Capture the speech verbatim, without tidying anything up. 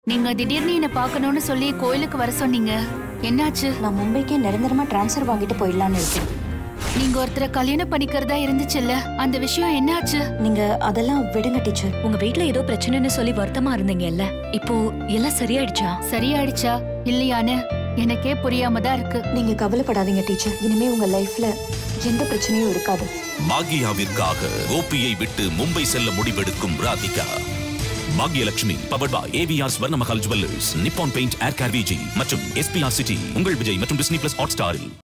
நீங்க திடீர்னு என்ன பார்க்கணும்னு சொல்லி கோயிலுக்கு வர சொன்னீங்க. என்னாச்சு? நான் மும்பைக்கே நிரந்தரமா டிரான்ஸ்ஃபர் வாங்கிட்டு போயிடலான்னு இருக்கேன். நீங்க ஒருத்தரை கல்யாணம் பண்ணிக்கிறதா இருந்துச்சுல்ல, அந்த விஷயம் என்னாச்சு? நீங்க அதெல்லாம் விடுங்க டீச்சர். உங்க வீட்ல ஏதோ பிரச்சனைன்னு சொல்லி வருத்தமா இருந்தீங்கல்ல, இப்போ எல்லாம் சரியாயிடுச்சா? சரியாயிடுச்சா இல்லையான்னு எனக்கே புரியாம தான் இருக்கு. நீங்க கவலைப்படாதீங்க டீச்சர். இனிமே உங்க லைஃப்ல எந்த பிரச்சனையும் இருக்காது. பாக்யாவிற்காக கோபியை விட்டு மும்பை செல்ல முடிவெடுக்கும் Radhika. Bhagyalakshmi powered by AVR Swarnamahal jewellers, Nippon paint, air care Viji மற்றும் எஸ்பிஆர் சிட்டி. உங்கள் விஜய் மற்றும் டிஸ்னி பிளஸ் ஹாட் ஸ்டாரில்.